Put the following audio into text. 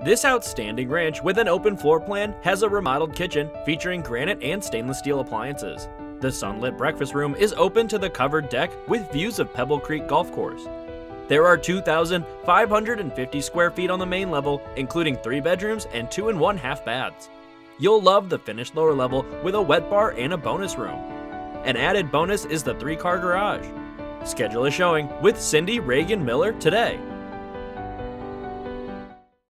This outstanding ranch with an open floor plan has a remodeled kitchen featuring granite and stainless steel appliances. The sunlit breakfast room is open to the covered deck with views of Pebble Creek Golf Course. There are 2,550 square feet on the main level, including 3 bedrooms and 2 1/2 baths. You'll love the finished lower level with a wet bar and a bonus room. An added bonus is the 3-car garage. Schedule a showing with Cindy Reagan Miller today.